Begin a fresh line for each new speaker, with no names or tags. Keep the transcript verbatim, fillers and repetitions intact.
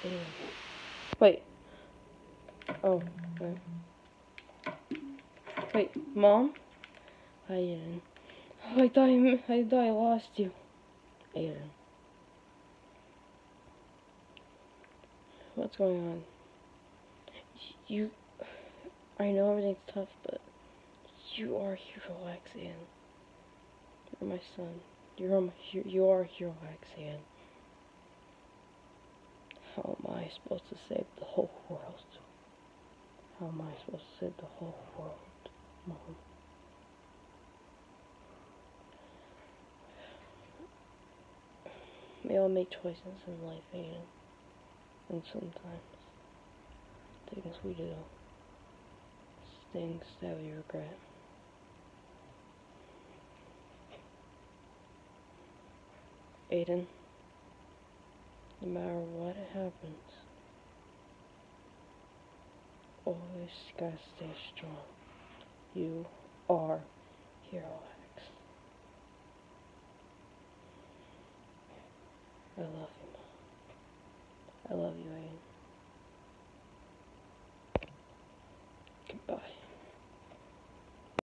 Aiden. Wait. Oh, wait. Wait, Mom? Hi, Aiden. Oh, I thought I, I thought I lost you. Aiden. What's going on? You... I know everything's tough, but you are Hero X, Aiden. You're my son. You're my, you are Hero X, Aiden. How am I supposed to save the whole world? How am I supposed to save the whole world, Mom? We all make choices in life, Aiden. And sometimes, things we do, things that we regret. Aiden, no matter what happens, always gotta stay strong. You are Hero X. I love you, Mom. I love you, Aiden.